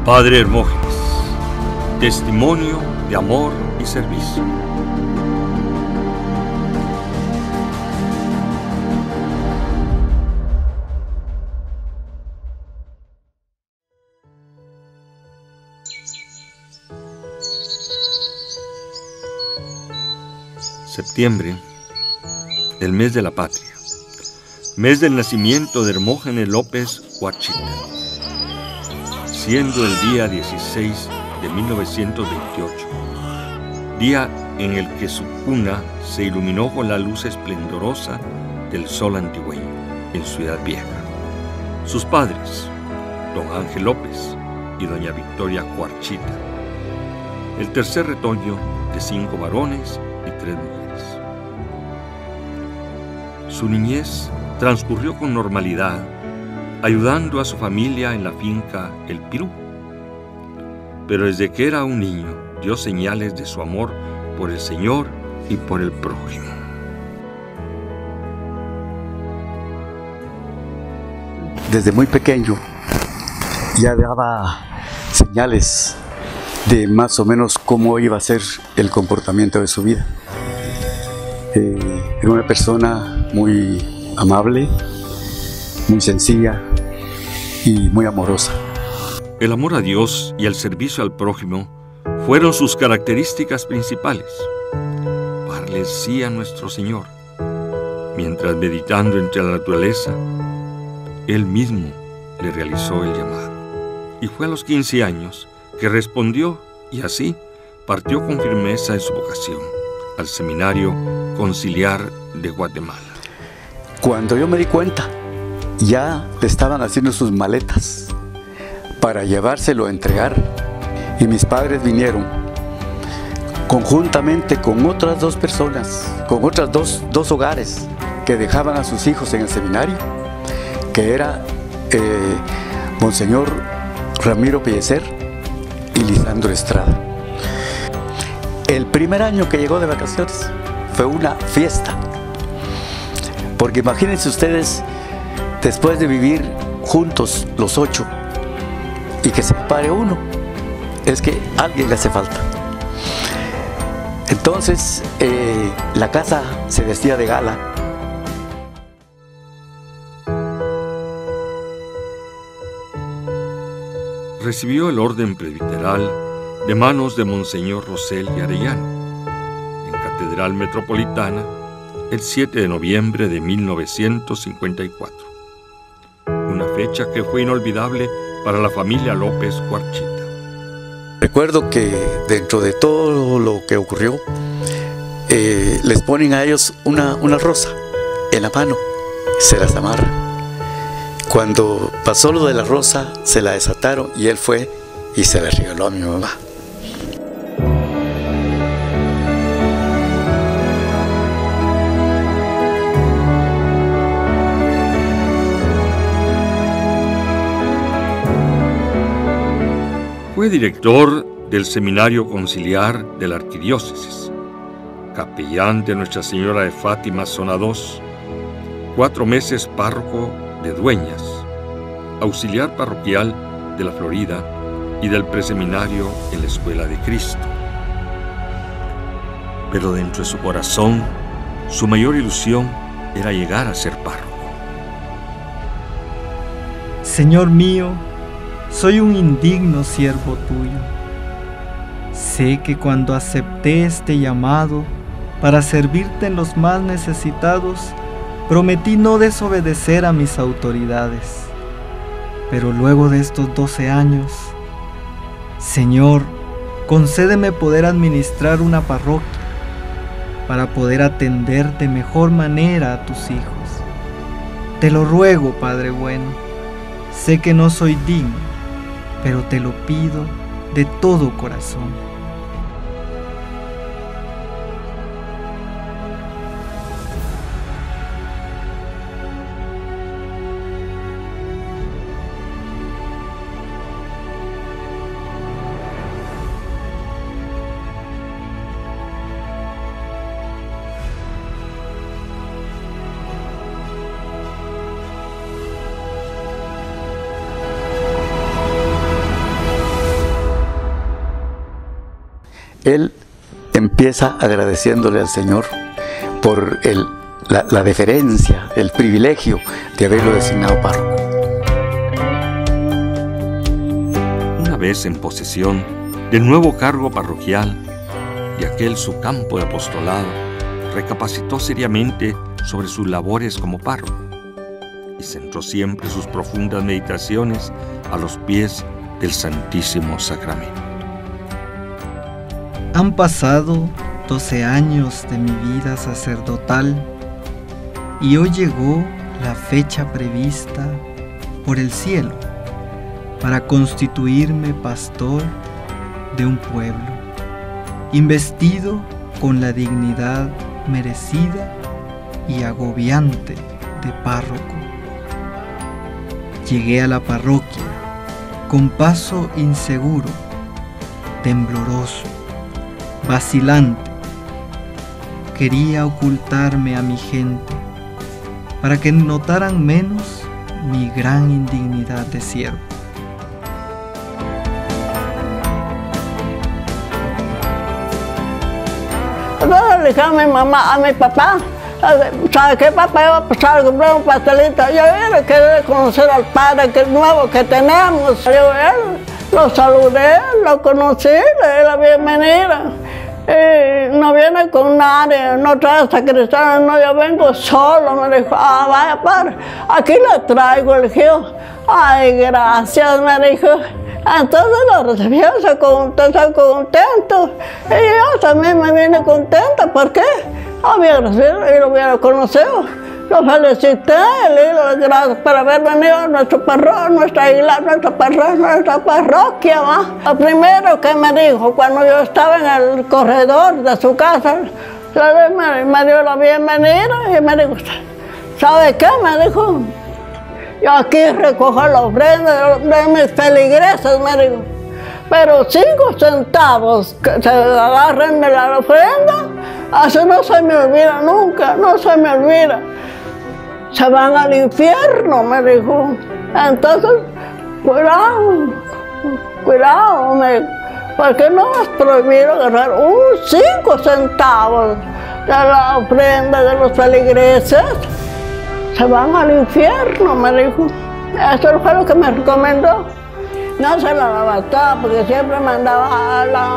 Padre Hermógenes, testimonio de amor y servicio. Septiembre, el mes de la patria, mes del nacimiento de Hermógenes López Huachita, siendo el día 16 de 1928, día en el que su cuna se iluminó con la luz esplendorosa del sol antigüeño en Ciudad Vieja. Sus padres, don Ángel López y doña Victoria Huachita, el tercer retoño de 5 varones y 3 mujeres. Su niñez transcurrió con normalidad, ayudando a su familia en la finca El Pirú. Pero desde que era un niño, dio señales de su amor por el Señor y por el prójimo. Desde muy pequeño ya daba señales de más o menos cómo iba a ser el comportamiento de su vida. Era una persona muy amable, muy sencilla y muy amorosa. El amor a Dios y el servicio al prójimo fueron sus características principales. Darle sí a nuestro Señor, mientras meditando entre la naturaleza, Él mismo le realizó el llamado. Y fue a los 15 años que respondió y así partió con firmeza en su vocación al Seminario Conciliar de Guatemala. Cuando yo me di cuenta, ya le estaban haciendo sus maletas para llevárselo a entregar y mis padres vinieron conjuntamente con otras 2 personas, con otras dos hogares que dejaban a sus hijos en el seminario, que era Monseñor Ramiro Pellecer y Lisandro Estrada. El primer año que llegó de vacaciones fue una fiesta, porque imagínense ustedes, después de vivir juntos los 8 y que se separe uno, es que a alguien le hace falta. Entonces la casa se vestía de gala. Recibió el orden presbiteral de manos de Monseñor Rosel y Arellano en Catedral Metropolitana el 7 de noviembre de 1954. Una fecha que fue inolvidable para la familia López Huachita. Recuerdo que dentro de todo lo que ocurrió, les ponen a ellos una rosa en la mano, se las amarran. Cuando pasó lo de la rosa, se la desataron y él fue y se la regaló a mi mamá. Fue director del Seminario Conciliar de la Arquidiócesis, capellán de Nuestra Señora de Fátima Zona 2, 4 meses párroco de Dueñas, auxiliar parroquial de la Florida y del preseminario en la Escuela de Cristo. Pero dentro de su corazón, su mayor ilusión era llegar a ser párroco. Señor mío, soy un indigno siervo tuyo. Sé que cuando acepté este llamado para servirte en los más necesitados, prometí no desobedecer a mis autoridades. Pero luego de estos 12 años, Señor, concédeme poder administrar una parroquia para poder atender de mejor manera a tus hijos. Te lo ruego, Padre bueno. Sé que no soy digno, pero te lo pido de todo corazón. él empieza agradeciéndole al Señor por la deferencia, el privilegio de haberlo designado párroco. Una vez en posesión del nuevo cargo parroquial y aquel su campo de apostolado, recapacitó seriamente sobre sus labores como párroco y centró siempre sus profundas meditaciones a los pies del Santísimo Sacramento. Han pasado 12 años de mi vida sacerdotal y hoy llegó la fecha prevista por el cielo para constituirme pastor de un pueblo, investido con la dignidad merecida y agobiante de párroco. Llegué a la parroquia con paso inseguro, tembloroso, vacilante. Quería ocultarme a mi gente para que notaran menos mi gran indignidad de siervo. Entonces le dije a mi mamá, a mi papá, ¿sabe qué, papá? Iba a pasar a comprar un pastelito. Yo quería conocer al padre nuevo que tenemos. Yo lo saludé, lo conocí, le di la bienvenida. Y no viene con nadie, no trae sacristán, no, yo vengo solo. Me dijo, vaya padre, aquí le traigo el hijo. Ay, gracias, me dijo. Entonces lo recibió, se contento. Y yo también me vine contenta, ¿por qué? Había recibido y lo hubiera conocido. Lo felicité, le di las gracias por haber venido a nuestra parroquia, ¿va? Lo primero que me dijo cuando yo estaba en el corredor de su casa, me dio la bienvenida y me dijo, ¿sabe qué? Me dijo, yo aquí recojo la ofrenda de mis feligreses, me dijo, pero 5 centavos que se agarren de la ofrenda, eso no se me olvida nunca, no se me olvida. Se van al infierno, me dijo. Entonces, cuidado, porque no es prohibido agarrar 5 centavos de la ofrenda de los feligreses. Se van al infierno, me dijo. Eso fue lo que me recomendó. No se la daba toda, porque siempre mandaba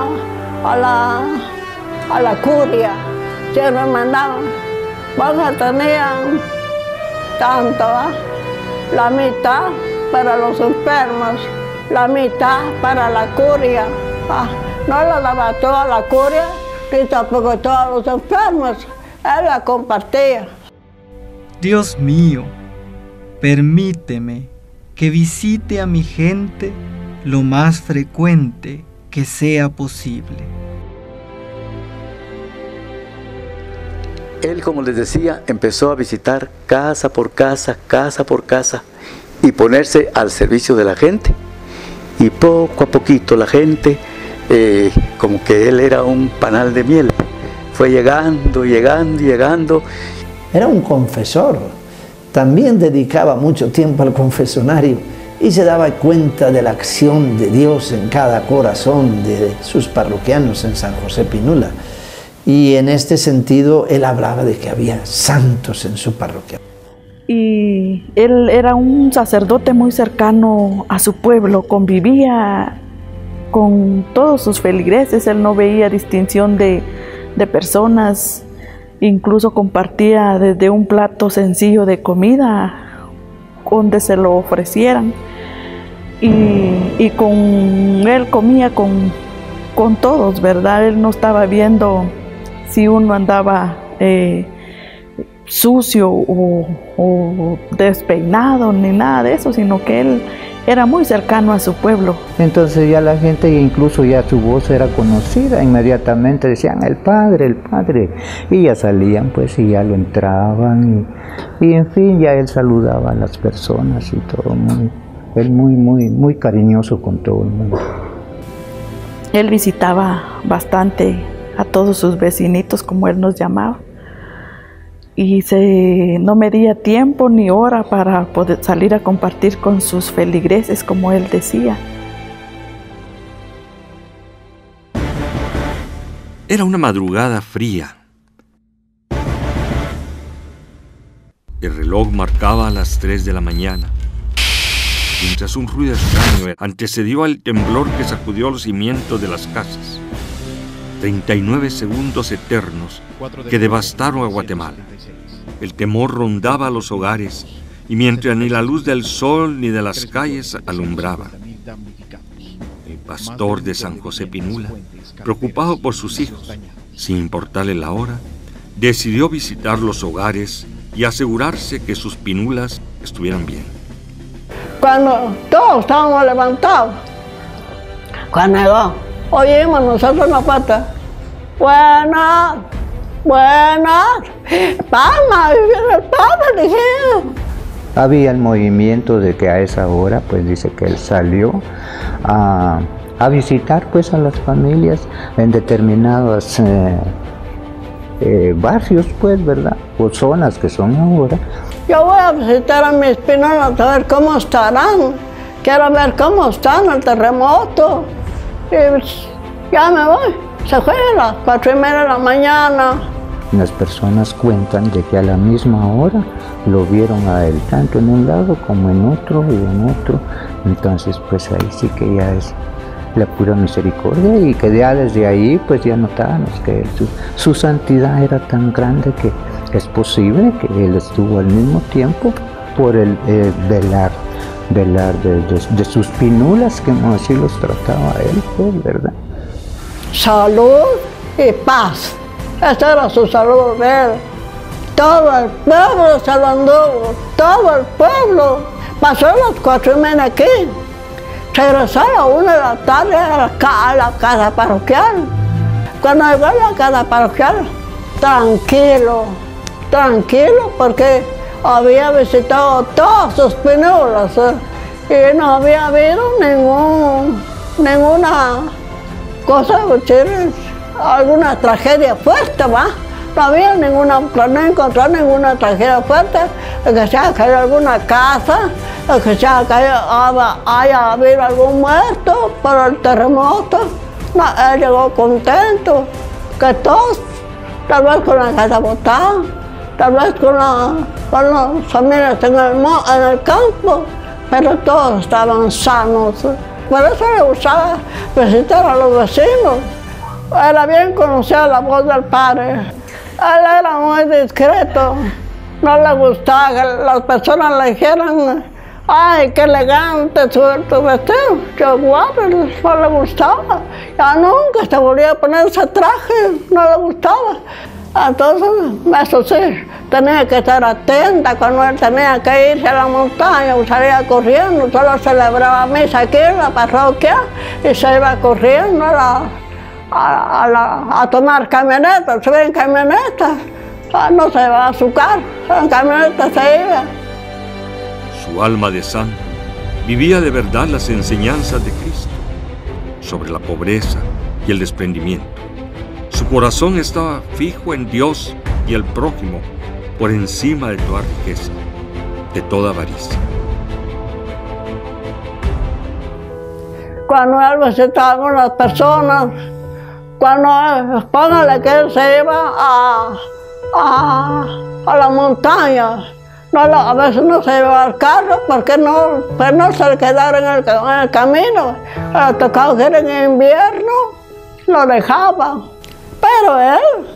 a la curia. Siempre mandaban. Porque tenían tanto, la mitad para los enfermos, la mitad para la curia. No la daba toda la curia, ni tampoco todos los enfermos. Él la compartía. Dios mío, permíteme que visite a mi gente lo más frecuente que sea posible. Él, como les decía, empezó a visitar casa por casa y ponerse al servicio de la gente. Y poco a poquito la gente, como que él era un panal de miel, fue llegando. Era un confesor, también dedicaba mucho tiempo al confesionario y se daba cuenta de la acción de Dios en cada corazón de sus parroquianos en San José Pinula. Y en este sentido, él hablaba de que había santos en su parroquia. Y él era un sacerdote muy cercano a su pueblo, convivía con todos sus feligreses, él no veía distinción de personas, incluso compartía desde un plato sencillo de comida donde se lo ofrecieran. Y con él comía con todos, ¿verdad? Él no estaba viendo si uno andaba sucio o despeinado, ni nada de eso, sino que él era muy cercano a su pueblo. Entonces ya la gente, incluso ya su voz era conocida, inmediatamente decían el padre, y ya salían pues y ya lo entraban y en fin, ya él saludaba a las personas y todo, él muy cariñoso con todo el mundo. Él visitaba bastante a todos sus vecinitos, como él nos llamaba, y no medía tiempo ni hora para poder salir a compartir con sus feligreses, como él decía. Era una madrugada fría. El reloj marcaba las 3 de la mañana, mientras un ruido extraño antecedió al temblor que sacudió los cimientos de las casas. 39 segundos eternos que devastaron a Guatemala. El temor rondaba los hogares, y mientras ni la luz del sol ni de las calles alumbraba, el pastor de San José Pinula, preocupado por sus hijos, sin importarle la hora, decidió visitar los hogares y asegurarse que sus pinulas estuvieran bien. Cuando todos estábamos levantados, cuando llegó, oímos nosotros en la puerta, buenas, palma, viene el padre, dijimos. Había el movimiento de que a esa hora, pues dice que él salió a visitar pues a las familias en determinados barrios, pues, ¿verdad? O zonas que son ahora. Yo voy a visitar a mis pinulas a ver cómo estarán. Quiero ver cómo están el terremoto. Y pues, ya me voy. Se fue a las 4:30 de la mañana. Las personas cuentan de que a la misma hora lo vieron a él, tanto en un lado como en otro y en otro. Entonces, pues ahí sí que ya es la pura misericordia, y que ya desde ahí pues ya notábamos que su santidad era tan grande que es posible que él estuvo al mismo tiempo por el velar de sus pinulas, que como así los trataba él, pues, ¿verdad? Salud y paz. Ese era su saludo de él. Todo el pueblo se lo anduvo, todo el pueblo. Pasó a las 4:30 aquí. Regresó a la 1 de la tarde a la casa parroquial. Cuando llegó a la casa parroquial, tranquilo, porque había visitado todas sus pinulas, y no había habido ninguna cosa, alguna tragedia fuerte, ¿va? No encontró ninguna tragedia fuerte, que se haya caído alguna casa, que se haya habido algún muerto por el terremoto. No, él llegó contento, que todos, tal vez con la casa botada, tal vez con las familias en el campo, pero todos estaban sanos. Por eso le gustaba visitar a los vecinos. Era bien conocida la voz del padre. Él era muy discreto. No le gustaba que las personas le dijeran, ay, qué elegante tu vestido. Yo, guapo, no le gustaba. Ya nunca se volvía a poner ese traje, no le gustaba. Entonces, eso sí, tenía que estar atenta cuando él tenía que irse a la montaña, salía corriendo, solo celebraba misa aquí en la parroquia y se iba corriendo a tomar camionetas, se ve en camionetas, no se iba a su carro, en camionetas se iba. Su alma de santo vivía de verdad las enseñanzas de Cristo sobre la pobreza y el desprendimiento. Su corazón estaba fijo en Dios y el prójimo por encima de toda riqueza, de toda avaricia. Cuando él visitaba con las personas, póngale que él se iba a la montaña, a veces no se iba al carro porque no se le quedaron en el camino. Le tocaba que en invierno lo dejaba. Pero él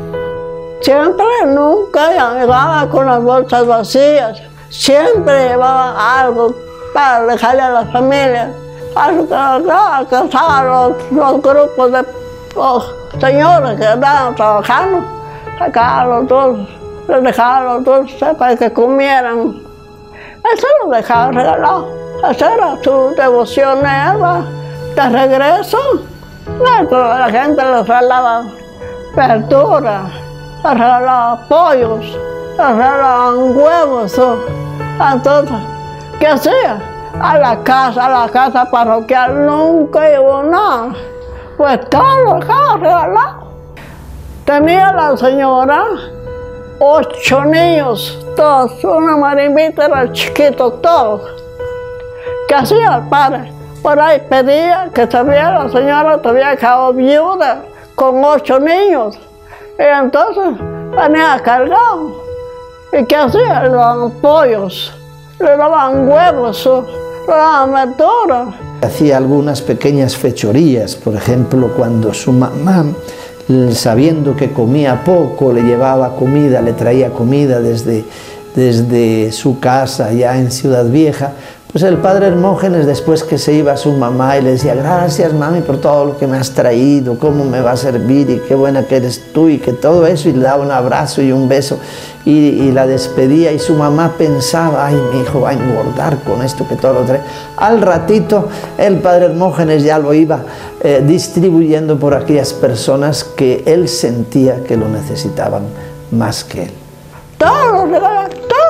nunca llegaba con las bolsas vacías, siempre llevaba algo para dejarle a las familias, algo que alcanzaba los grupos de señores que andaban trabajando, sacaba los dulces, les dejaba los dulces para que comieran. Eso lo dejaba regalado, esa era su devoción, de regreso. La gente les regalaba verduras, les regalaba pollos, les regalaban huevos. Entonces, ¿qué hacía? A la casa parroquial nunca llevó nada, pues todo lo dejaba regalado. Tenía la señora 8 niños, todos, una marimbita, era chiquito, todos. ¿Qué hacía el padre? Por ahí pedía que sabía la señora, todavía quedado viuda, con 8 niños. Y entonces venía cargado. ¿Y qué hacía? Le daban pollos, le daban huevos, le daban verdura. Hacía algunas pequeñas fechorías, por ejemplo, cuando su mamá, sabiendo que comía poco, le llevaba comida, le traía comida desde su casa ya en Ciudad Vieja, pues el padre Hermógenes, después que se iba a su mamá y le decía: gracias mami por todo lo que me has traído, cómo me va a servir y qué buena que eres tú y que todo eso, y le daba un abrazo y un beso y la despedía, y su mamá pensaba: ay, mi hijo va a engordar con esto que todo lo trae. Al ratito el padre Hermógenes ya lo iba distribuyendo por aquellas personas que él sentía que lo necesitaban más que él. Todos los regalaba,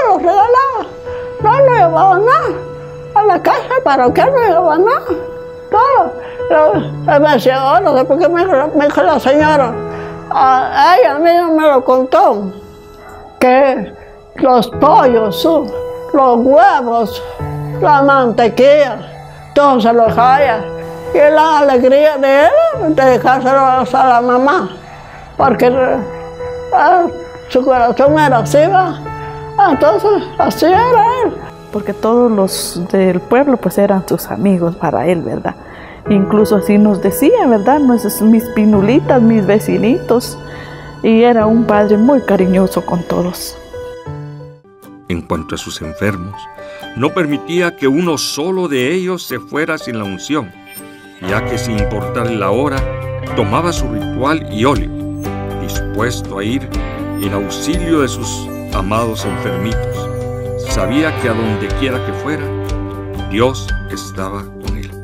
no le llevaba nada. A la casa parroquial no llevaba nada. Todo. Él me decía: oh, no sé por qué me dijo la señora. Ella misma me lo contó, que los pollos, los huevos, la mantequilla, todo se lo dejaba. Y la alegría de él, de dejárselos a la mamá, porque su corazón era así, ¿va? Entonces, así era él. Porque todos los del pueblo pues eran sus amigos para él, ¿verdad? Incluso así nos decía, ¿verdad? Mis pinulitas, mis vecinitos. Y era un padre muy cariñoso con todos. En cuanto a sus enfermos, no permitía que uno solo de ellos se fuera sin la unción, ya que sin importar la hora, tomaba su ritual y óleo, dispuesto a ir en auxilio de sus amados enfermitos. Sabía que a donde quiera que fuera, Dios estaba con él.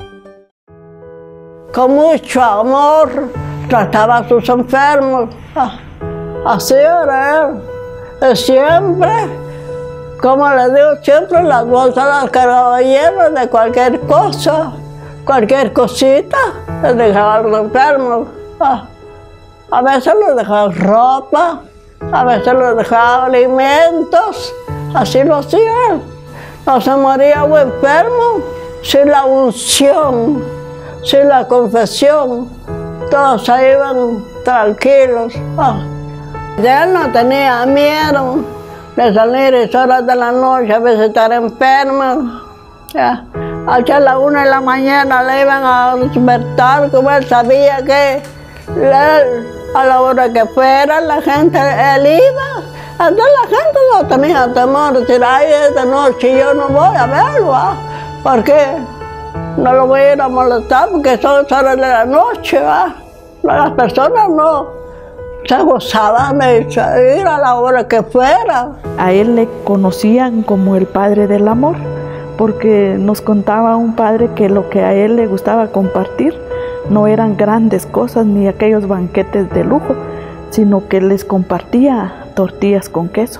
Con mucho amor trataba a sus enfermos. Así era él. Siempre, como les digo, siempre las bolsas las cargaba llenas de cualquier cosa, cualquier cosita, les dejaba a los enfermos. A veces les dejaba ropa, a veces les dejaba alimentos. Así lo hacía él. No se moría un enfermo sin la unción, sin la confesión. Todos se iban tranquilos. Él no tenía miedo de salir a horas de la noche a visitar enfermos. Hacia las 1 de la mañana le iban a despertar, como él sabía que él, a la hora que fuera, la gente, él iba. Entonces la gente no tenía temor de decir: ay, esta noche yo no voy a verlo, porque no lo voy a ir a molestar, porque son horas de la noche, ¿va? Las personas no se gozaban de ir a la hora que fuera. A él le conocían como el padre del amor, porque nos contaba un padre que lo que a él le gustaba compartir no eran grandes cosas ni aquellos banquetes de lujo, sino que les compartía tortillas con queso,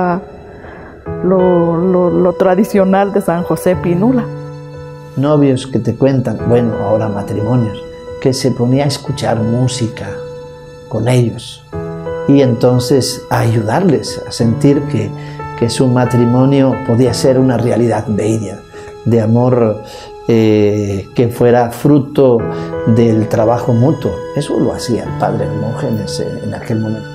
lo tradicional de San José Pinula. Novios que te cuentan, bueno, ahora matrimonios, que se ponía a escuchar música con ellos y entonces a ayudarles a sentir que su matrimonio podía ser una realidad bella, de amor que fuera fruto del trabajo mutuo. Eso lo hacía el padre Hermógenes en aquel momento.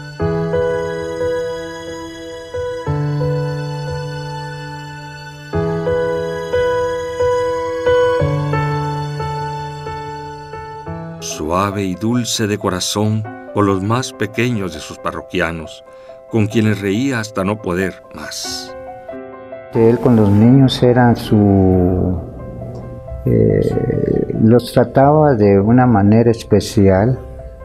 Suave y dulce de corazón con los más pequeños de sus parroquianos, con quienes reía hasta no poder más. Él con los niños era los trataba de una manera especial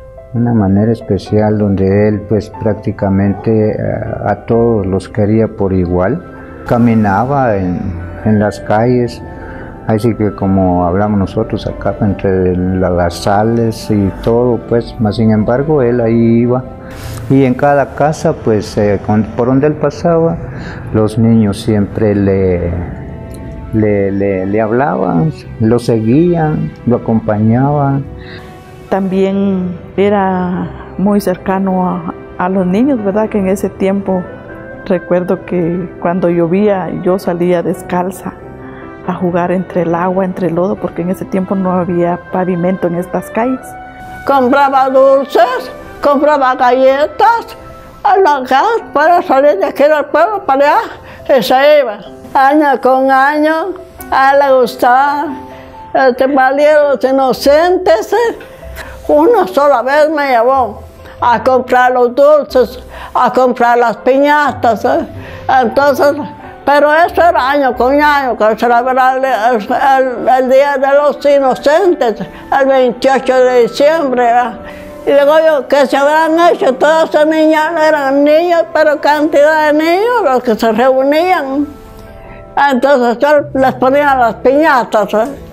donde él pues prácticamente a todos los quería por igual. Caminaba en las calles, así que como hablamos nosotros acá entre las sales y todo, pues, más sin embargo él ahí iba. Y en cada casa, pues, por donde él pasaba, los niños siempre le hablaban, lo seguían, lo acompañaban. También era muy cercano a los niños, ¿verdad? Que en ese tiempo recuerdo que cuando llovía yo salía descalza a jugar entre el agua, entre el lodo, porque en ese tiempo no había pavimento en estas calles. Compraba dulces, compraba galletas, a la casa para salir de aquí del pueblo para allá y se iba. Año con año, a él le gustaba valieron los inocentes. Una sola vez me llevó a comprar los dulces, a comprar las piñatas. Entonces, pero eso era año con año, que celebraba el Día de los Inocentes, el 28 de diciembre. ¿Verdad? Y digo yo, que se habrán hecho todas esas niñas, eran niños, pero cantidad de niños los que se reunían. Entonces yo les ponía las piñatas,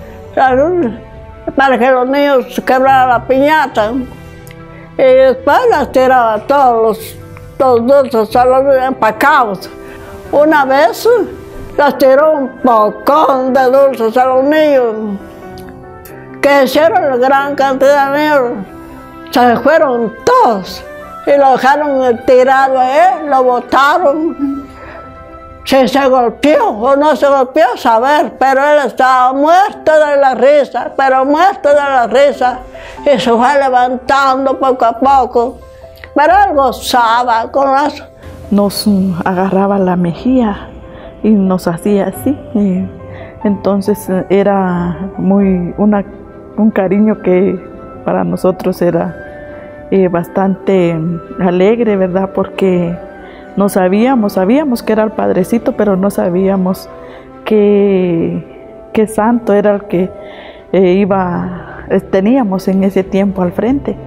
para que los niños quebraran la piñata. Y después las tiraba todos los dulces a los empacados. Una vez les tiró un pocón de dulces a los niños, que hicieron gran cantidad de niños. Se fueron todos y lo dejaron tirado a él, lo botaron. Si se golpeó o no se golpeó, saber, pero él estaba muerto de la risa, pero muerto de la risa. Y se fue levantando poco a poco, pero él gozaba con eso. Nos agarraba la mejilla y nos hacía así. Y entonces era un cariño que para nosotros era bastante alegre, ¿verdad? Porque no sabíamos que era el Padrecito, pero no sabíamos qué santo era el que teníamos en ese tiempo al frente.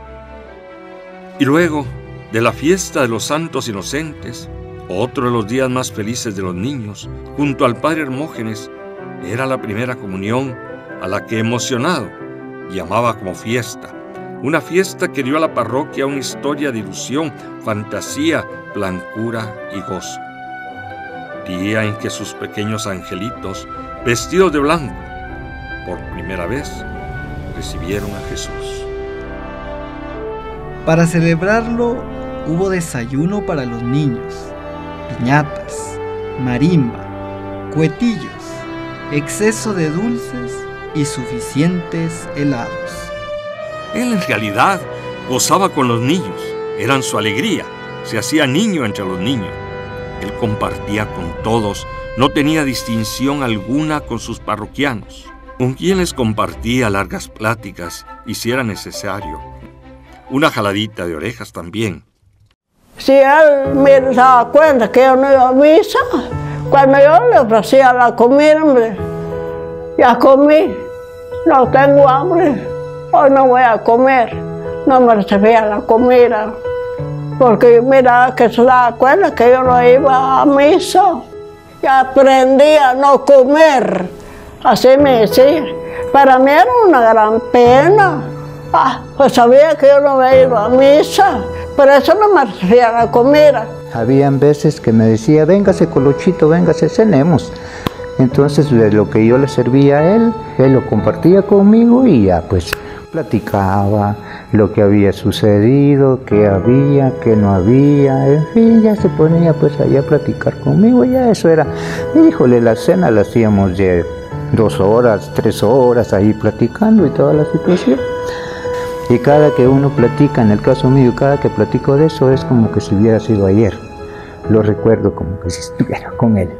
Y luego, de la fiesta de los santos inocentes, otro de los días más felices de los niños, junto al Padre Hermógenes, era la primera comunión, a la que emocionado llamaba como fiesta. Una fiesta que dio a la parroquia una historia de ilusión, fantasía, blancura y gozo. Día en que sus pequeños angelitos, vestidos de blanco, por primera vez recibieron a Jesús. Para celebrarlo hubo desayuno para los niños, piñatas, marimba, cuetillos, exceso de dulces y suficientes helados. Él en realidad gozaba con los niños, eran su alegría, se hacía niño entre los niños. Él compartía con todos, no tenía distinción alguna con sus parroquianos, con quienes compartía largas pláticas y, si era necesario, una jaladita de orejas también. Si él me daba cuenta que yo no iba a misa, cuando yo le ofrecía la comida, hombre, ya comí, no tengo hambre, hoy no voy a comer, no me recibía la comida, porque yo miraba que se daba cuenta que yo no iba a misa, y aprendí a no comer, así me decía. Para mí era una gran pena, pues sabía que yo no había ido a misa, pero eso no me recibía la comida. Habían veces que me decía, véngase Colochito, véngase, cenemos. Entonces de lo que yo le servía a él lo compartía conmigo y ya pues platicaba lo que había sucedido, qué había, qué no había, en fin, ya se ponía pues allá a platicar conmigo, ya eso era. Y híjole, la cena la hacíamos de 2 horas, 3 horas ahí platicando y toda la situación. Y cada que uno platica, en el caso mío, cada que platico de eso es como que si hubiera sido ayer. Lo recuerdo como que si estuviera con él.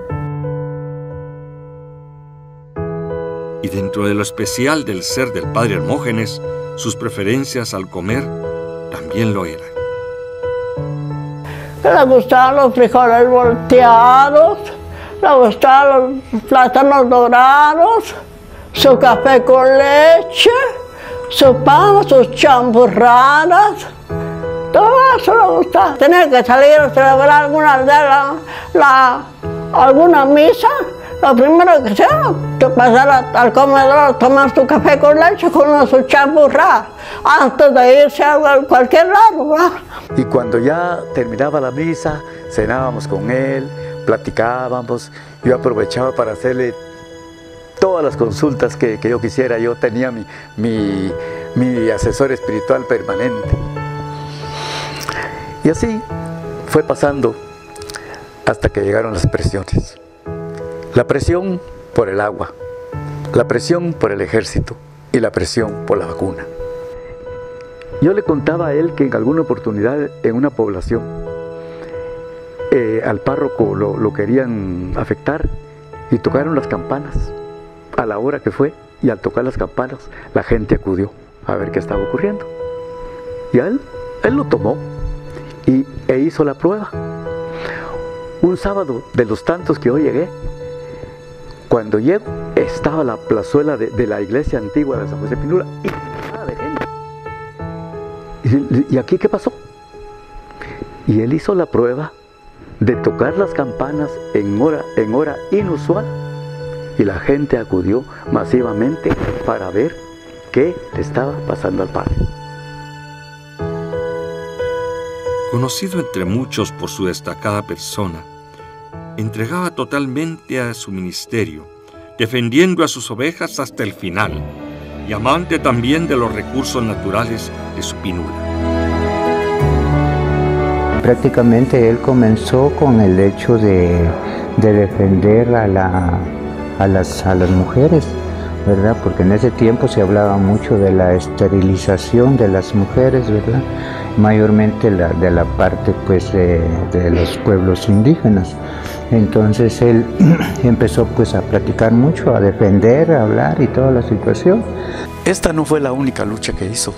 Y dentro de lo especial del ser del Padre Hermógenes, sus preferencias al comer también lo eran. Le gustaban los frijoles volteados, le gustaban los plátanos dorados, su café con leche, su pan, sus champurradas, todo eso le gustaba. Tenía que salir a celebrar alguna misa. Lo primero que hacía era pasar al comedor a tomar su café con leche con su champurrada antes de irse a cualquier lado, ¿verdad? Y cuando ya terminaba la misa, cenábamos con él, platicábamos, yo aprovechaba para hacerle todas las consultas que yo quisiera. Yo tenía mi asesor espiritual permanente. Y así fue pasando hasta que llegaron las presiones. La presión por el agua, la presión por el ejército y la presión por la vacuna. Yo le contaba a él que en alguna oportunidad en una población al párroco lo querían afectar y tocaron las campanas a la hora que fue, y al tocar las campanas la gente acudió a ver qué estaba ocurriendo. Y él lo tomó e hizo la prueba. Un sábado de los tantos que yo llegué, cuando llego estaba la plazuela de la iglesia antigua de San José Pinula y nada de gente. ¿Y aquí qué pasó? Y él hizo la prueba de tocar las campanas en hora inusual, y la gente acudió masivamente para ver qué le estaba pasando al padre. Conocido entre muchos por su destacada persona, entregaba totalmente a su ministerio, defendiendo a sus ovejas hasta el final, y amante también de los recursos naturales de su Pinula. Prácticamente él comenzó con el hecho de defender a las mujeres, ¿verdad? Porque en ese tiempo se hablaba mucho de la esterilización de las mujeres, ¿verdad? Mayormente de la parte pues de los pueblos indígenas. Entonces él empezó pues a practicar mucho, a defender, a hablar y toda la situación. Esta no fue la única lucha que hizo.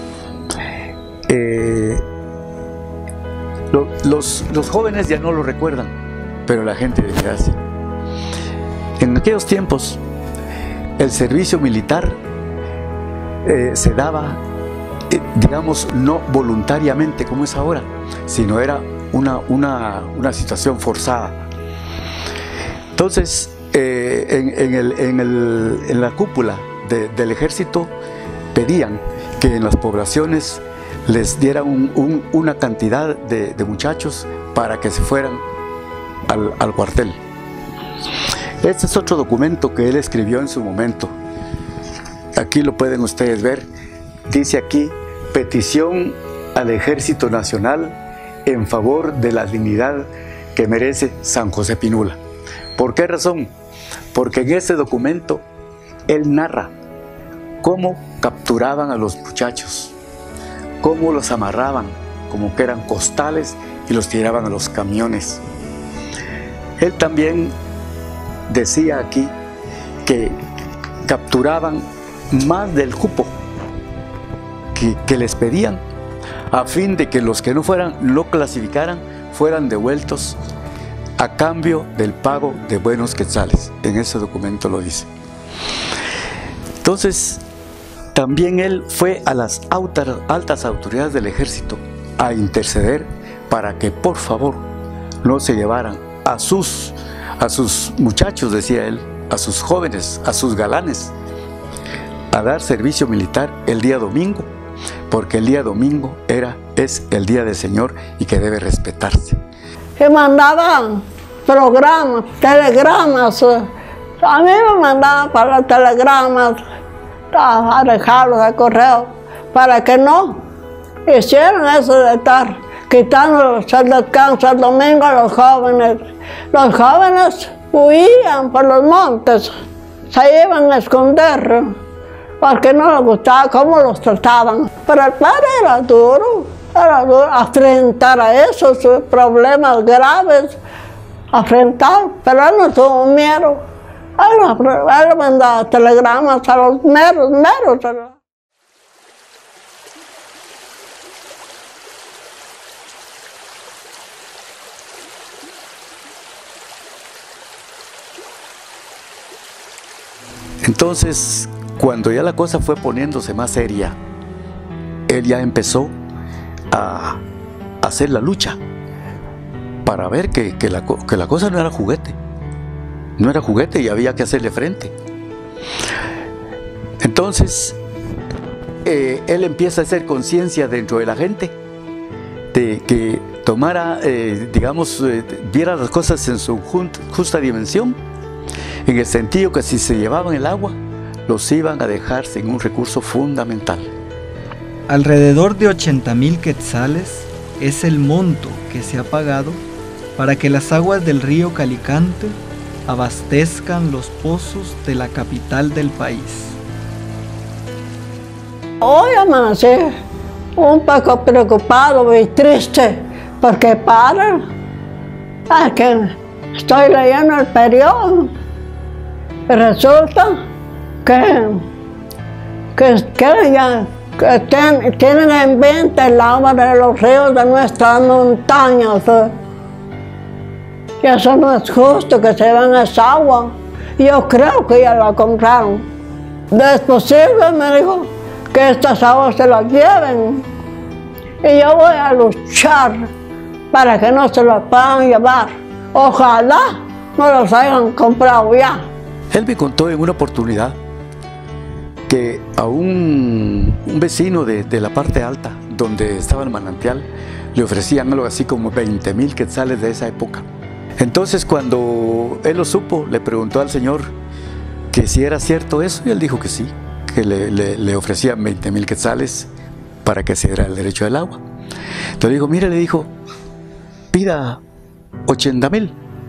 Los jóvenes ya no lo recuerdan, pero la gente de allá sí. En aquellos tiempos, el servicio militar se daba, digamos, no voluntariamente como es ahora, sino era una situación forzada. Entonces, en la cúpula del ejército pedían que en las poblaciones les dieran una cantidad de muchachos para que se fueran al cuartel. Este es otro documento que él escribió en su momento. Aquí lo pueden ustedes ver. Dice aquí: petición al Ejército Nacional en favor de la dignidad que merece San José Pinula. ¿Por qué razón? Porque en ese documento él narra cómo capturaban a los muchachos, cómo los amarraban como que eran costales y los tiraban a los camiones. Él también decía aquí que capturaban más del cupo que les pedían, a fin de que los que no clasificaran fueran devueltos a cambio del pago de buenos quetzales. En ese documento lo dice. Entonces, también él fue a las altas autoridades del ejército a interceder para que por favor no se llevaran a sus muchachos, decía él, a sus jóvenes, a sus galanes, a dar servicio militar el día domingo, porque el día domingo es el día del Señor y que debe respetarse. Que mandaban programas, telegramas. A mí me mandaban para los telegramas a dejarlos de correo para que no hicieran eso de estar quitando el descanso el domingo a los jóvenes. Los jóvenes huían por los montes, se iban a esconder porque no les gustaba cómo los trataban. Pero el padre era duro afrontar a esos problemas graves, pero él no tuvo miedo. Él mandaba telegramas a los meros. Entonces, cuando ya la cosa fue poniéndose más seria, él ya empezó a hacer la lucha para ver que la cosa no era juguete. No era juguete y había que hacerle frente. Entonces, él empieza a hacer conciencia dentro de la gente de que tomara, viera las cosas en su justa dimensión, en el sentido que si se llevaban el agua, los iban a dejar sin un recurso fundamental. Alrededor de 80,000 quetzales es el monto que se ha pagado para que las aguas del río Calicante abastezcan los pozos de la capital del país. Hoy amanecí un poco preocupado y triste, porque padre, que estoy leyendo el periódico y resulta que tienen en venta el agua de los ríos de nuestras montañas. Y eso no es justo que se lleven esa agua. Yo creo que ya la compraron. Es posible, me dijo, que estas aguas se las lleven. Y yo voy a luchar para que no se las puedan llevar. Ojalá no las hayan comprado ya. Él me contó en una oportunidad que a un vecino de la parte alta, donde estaba el manantial, le ofrecían algo así como 20,000 quetzales de esa época. Entonces, cuando él lo supo, le preguntó al Señor que si era cierto eso, y él dijo que sí, que le ofrecían 20,000 quetzales para que se diera el derecho del agua. Entonces dijo, mire, le dijo, pida 80,000.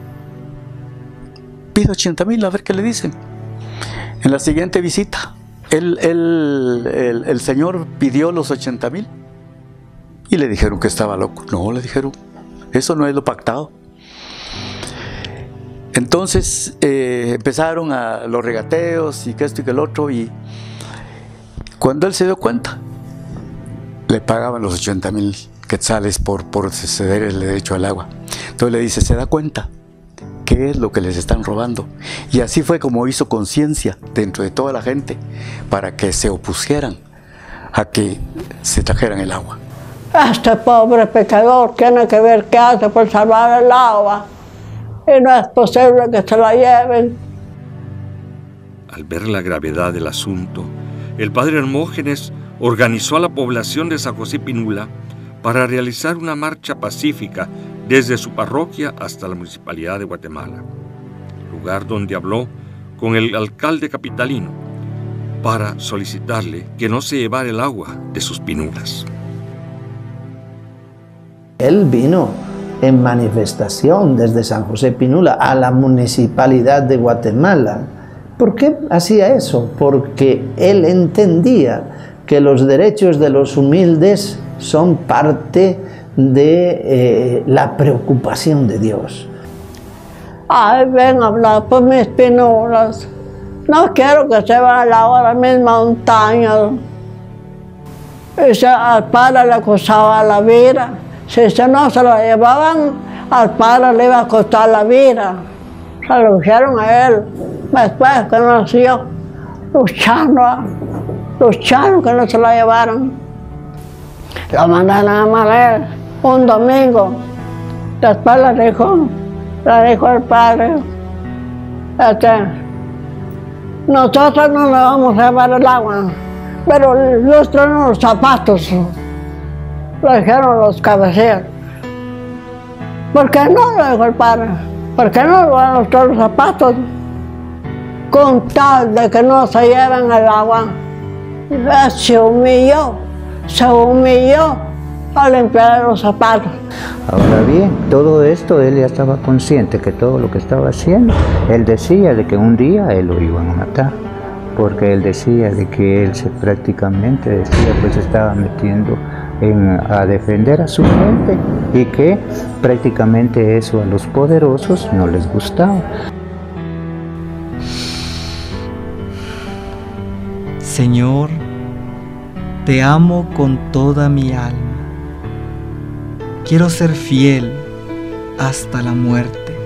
Pida 80,000 a ver qué le dicen. En la siguiente visita, el Señor pidió los 80,000 y le dijeron que estaba loco. No, le dijeron, eso no es lo pactado. Entonces empezaron a los regateos y que esto y que el otro, y cuando él se dio cuenta, le pagaban los 80,000 quetzales por ceder el derecho al agua. Entonces le dice, ¿se da cuenta qué es lo que les están robando? Y así fue como hizo conciencia dentro de toda la gente para que se opusieran a que se trajeran el agua. Este pobre pecador tiene que ver qué hace por salvar el agua. Y no es posible que se la lleven. Al ver la gravedad del asunto, el padre Hermógenes organizó a la población de San José Pinula para realizar una marcha pacífica desde su parroquia hasta la Municipalidad de Guatemala, lugar donde habló con el alcalde capitalino para solicitarle que no se llevara el agua de sus pinulas. Él vino en manifestación desde San José Pinula a la Municipalidad de Guatemala. ¿Por qué hacía eso? Porque él entendía que los derechos de los humildes son parte de la preocupación de Dios. Ay, ven a hablar por mis pinulas. No quiero que se vaya el agua de mis montañas. Y al padre le costaba la vida. Si no se la llevaban, al padre le iba a costar la vida. Se lo hicieron a él. Después que nació, luchando que no se la llevaran. Lo mandaron a Maler un domingo. Después le dijo el padre, nosotros no le vamos a llevar el agua, pero lustran los zapatos. Lo dijeron los cabecillas. ¿Por qué no? Le dijo el padre. ¿Por qué no van a lustrar los zapatos? Con tal de que no se lleven el agua. Se humilló a limpiar los zapatos. Ahora bien, todo esto él ya estaba consciente que todo lo que estaba haciendo, él decía de que un día él lo iban a matar, porque él decía de que él prácticamente decía pues estaba metiendo a defender a su gente y que prácticamente eso a los poderosos no les gustaba. Señor, te amo con toda mi alma. Quiero ser fiel hasta la muerte.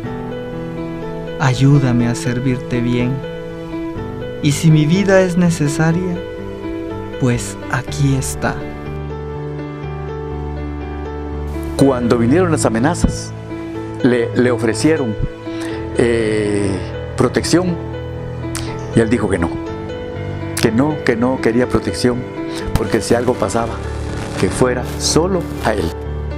Ayúdame a servirte bien. Y si mi vida es necesaria, pues aquí está. Cuando vinieron las amenazas, le ofrecieron protección y él dijo que no quería protección, porque si algo pasaba, que fuera solo a él.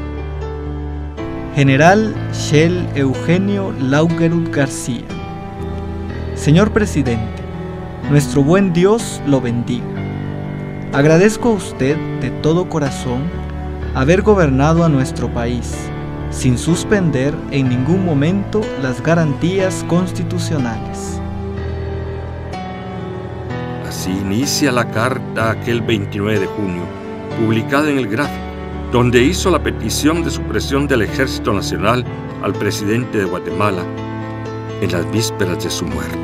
General Shell Eugenio Laugerud García. Señor Presidente, nuestro buen Dios lo bendiga. Agradezco a usted de todo corazón haber gobernado a nuestro país, sin suspender en ningún momento las garantías constitucionales. Así inicia la carta aquel 29 de junio publicada en El Gráfico, donde hizo la petición de supresión del Ejército Nacional al presidente de Guatemala en las vísperas de su muerte.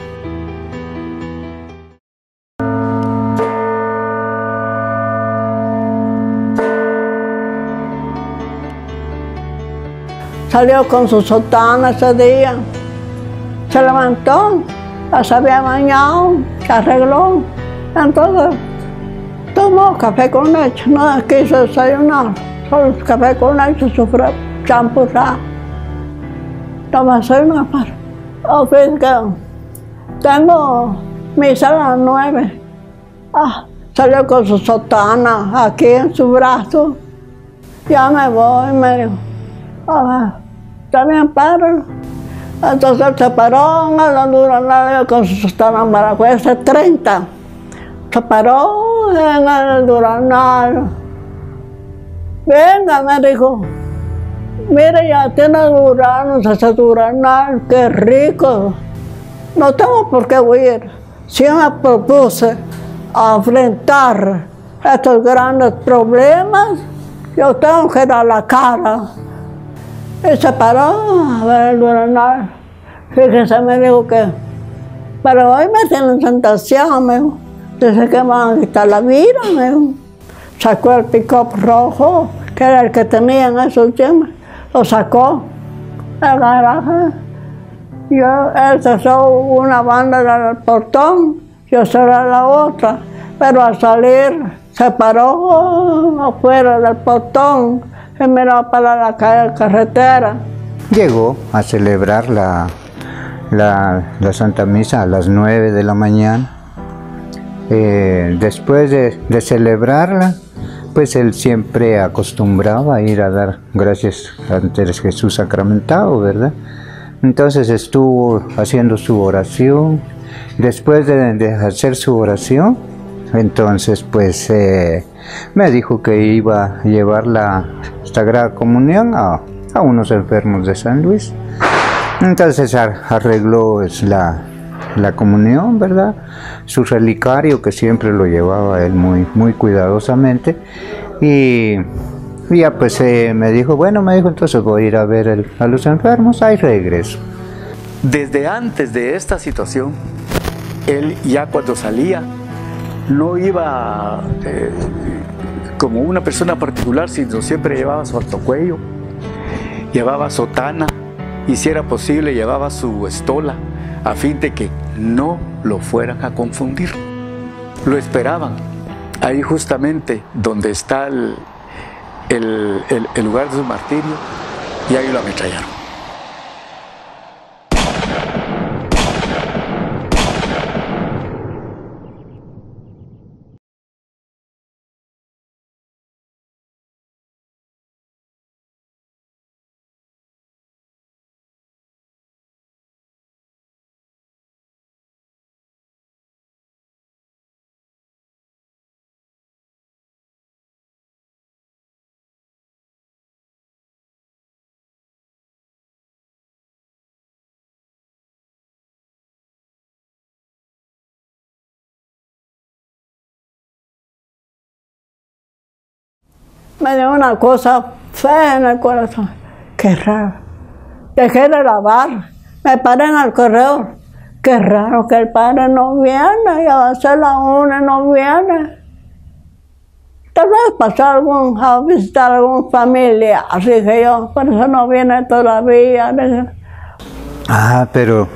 Salió con su sotana ese día, se levantó, ya se había bañado, se arregló, entonces tomó café con leche, no quiso desayunar, solo café con leche, su champurrado. No desayunar para. Tengo misa a las 9. Salió con su sotana aquí en su brazo. Ya me voy, me dijo. Está bien, padre. Entonces él se paró en el Duranal con su sotana Maragüez 30. Se paró en el Duranal. Venga, me dijo. Mire, ya tiene duranos ese Duranal, qué rico. No tengo por qué huir. Si me propuse a enfrentar estos grandes problemas, yo tengo que dar la cara. Y se paró a ver el Duranal. Fíjese, me dijo que, pero hoy me tienen sentenciado, me dijo. Dice que me van a quitar la vida, me dijo. Sacó el pick-up rojo, que era el que tenía en esos tiempos. Lo sacó del garaje. Él cerró una banda del portón, yo cerré la otra. Pero al salir, se paró afuera del portón y miró para la carretera. Llegó a celebrar la Santa Misa a las 9 de la mañana. Después de celebrarla, pues él siempre acostumbraba a ir a dar gracias ante Jesús sacramentado, ¿verdad? Entonces estuvo haciendo su oración. Después de hacer su oración, entonces pues me dijo que iba a llevar la Sagrada Comunión a unos enfermos de San Luis. Entonces arregló la comunión, ¿verdad? Su relicario, que siempre lo llevaba él muy cuidadosamente. Y ya pues me dijo, entonces voy a ir a ver a los enfermos, ahí regreso. Desde antes de esta situación, él ya cuando salía, no iba como una persona particular, sino siempre llevaba su altocuello, llevaba sotana, y si era posible llevaba su estola, a fin de que no lo fueran a confundir. Lo esperaban ahí justamente donde está el lugar de su martirio, y ahí lo ametrallaron. Me dio una cosa fea en el corazón. Qué raro. Dejé de lavar, me paré en el corredor. Qué raro que el padre no viene, ya va a ser la 1 y no viene. Tal vez pasar a visitar a algún familiar, así que yo, por eso no viene todavía. Pero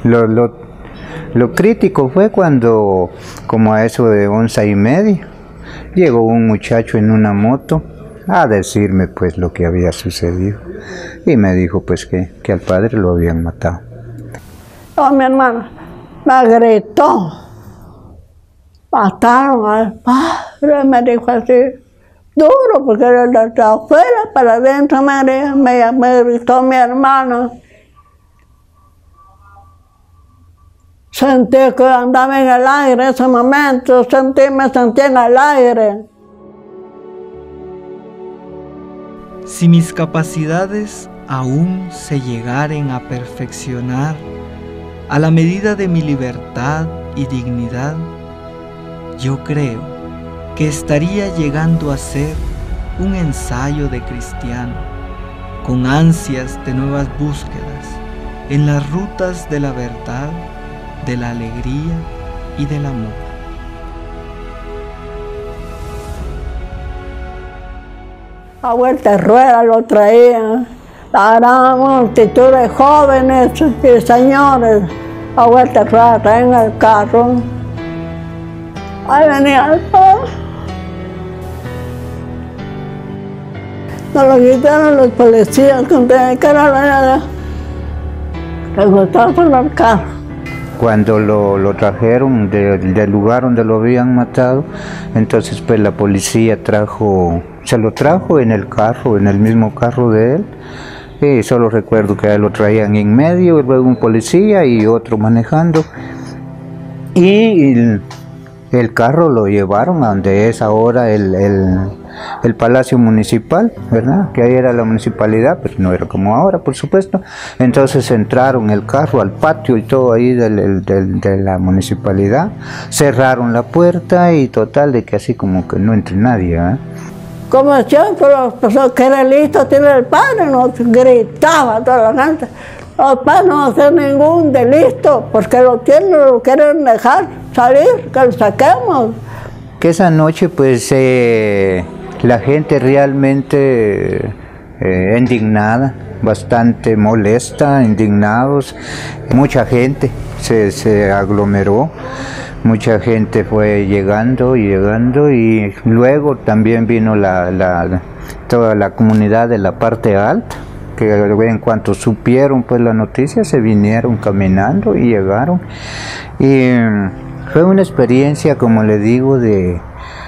lo crítico fue cuando, como a eso de 11:30, llegó un muchacho en una moto a decirme pues lo que había sucedido, y me dijo pues que al padre lo habían matado. Mi hermana me gritó, mataron al padre, me dijo así, duro, porque de afuera para adentro me gritó mi hermana. Sentí que andaba en el aire en ese momento, me sentí en el aire. Si mis capacidades aún se llegaren a perfeccionar a la medida de mi libertad y dignidad, yo creo que estaría llegando a ser un ensayo de cristiano, con ansias de nuevas búsquedas en las rutas de la verdad, de la alegría y del amor. A vuelta de rueda lo traían la gran multitud de jóvenes y señores. A vuelta de rueda traían el carro. Ahí venía el padre. Nos lo quitaron los policías con que era le gustaba por el carro. Cuando lo trajeron del lugar donde lo habían matado, entonces pues la policía se lo trajo en el carro, en el mismo carro de él. Y solo recuerdo que lo traían en medio, y luego un policía y otro manejando. Y el carro lo llevaron a donde es ahora el Palacio Municipal, ¿verdad? Que ahí era la municipalidad, pero no era como ahora, por supuesto. Entonces entraron el carro al patio y todo ahí de la municipalidad, cerraron la puerta y total de que así como que no entre nadie, ¿eh? Como siempre, los personas que era listo tiene el padre, nos gritaba toda la gente. Los padres no hacen ningún delito, porque lo quieren dejar salir, que lo saquemos. Que esa noche pues la gente realmente indignada, bastante molesta, indignados, mucha gente se aglomeró. Mucha gente fue llegando y luego también vino toda la comunidad de la parte alta, que en cuanto supieron pues la noticia se vinieron caminando y llegaron. Y fue una experiencia, como le digo, de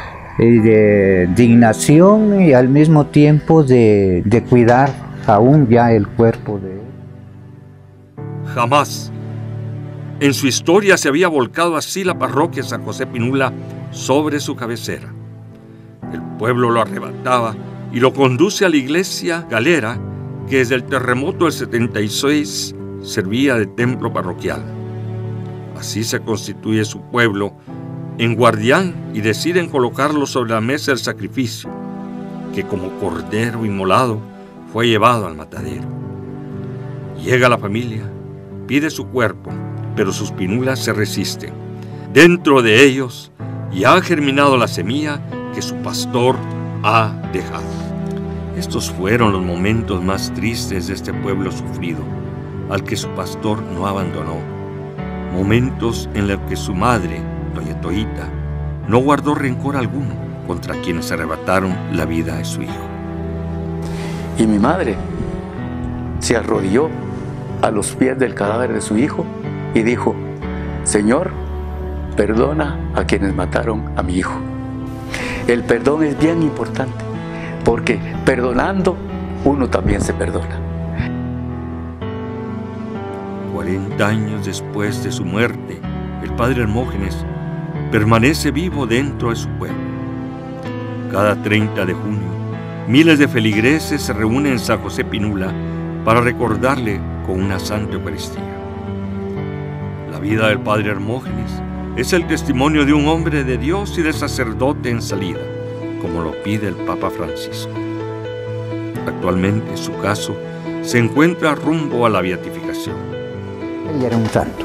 indignación y al mismo tiempo de cuidar aún ya el cuerpo de él. Jamás en su historia se había volcado así la parroquia San José Pinula sobre su cabecera. El pueblo lo arrebataba y lo conduce a la iglesia Galera, que desde el terremoto del 76 servía de templo parroquial. Así se constituye su pueblo en guardián y deciden colocarlo sobre la mesa del sacrificio, que como cordero inmolado fue llevado al matadero. Llega la familia, pide su cuerpo, pero sus Pinulas se resisten. Dentro de ellos ya ha germinado la semilla que su pastor ha dejado. Estos fueron los momentos más tristes de este pueblo sufrido, al que su pastor no abandonó. Momentos en los que su madre, doña Toita, no guardó rencor alguno contra quienes arrebataron la vida de su hijo. Y mi madre se arrodilló a los pies del cadáver de su hijo y dijo: Señor, perdona a quienes mataron a mi hijo. El perdón es bien importante, porque perdonando uno también se perdona. 40 años después de su muerte, el padre Hermógenes permanece vivo dentro de su pueblo. Cada 30 de junio, miles de feligreses se reúnen en San José Pinula para recordarle con una santa Eucaristía. La vida del padre Hermógenes es el testimonio de un hombre de Dios y de sacerdote en salida, como lo pide el Papa Francisco. Actualmente su caso se encuentra rumbo a la beatificación. Él era un santo.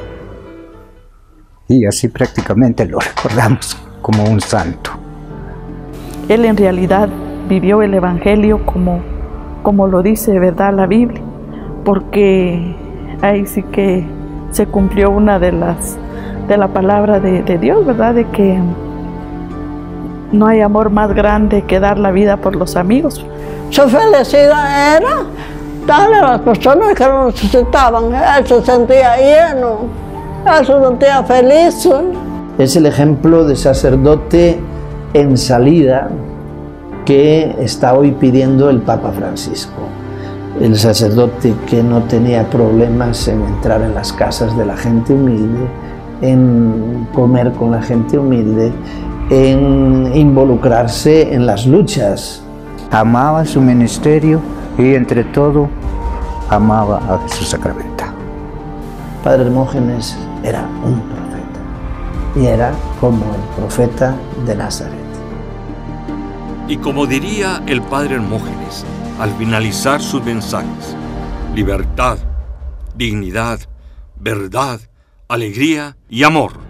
Y así prácticamente lo recordamos como un santo. Él en realidad vivió el Evangelio como lo dice, ¿verdad?, la Biblia, porque ahí sí que se cumplió una de la palabra de Dios, ¿verdad?, de que no hay amor más grande que dar la vida por los amigos. Su felicidad era darle a las personas que lo necesitaban. Él se sentía lleno, él se sentía feliz. Es el ejemplo de sacerdote en salida que está hoy pidiendo el Papa Francisco. El sacerdote que no tenía problemas en entrar en las casas de la gente humilde, en comer con la gente humilde, en involucrarse en las luchas. Amaba su ministerio y entre todo amaba a Jesús sacramentado. Padre Hermógenes era un profeta y era como el profeta de Nazaret. Y como diría el padre Hermógenes al finalizar sus mensajes, libertad, dignidad, verdad, alegría y amor.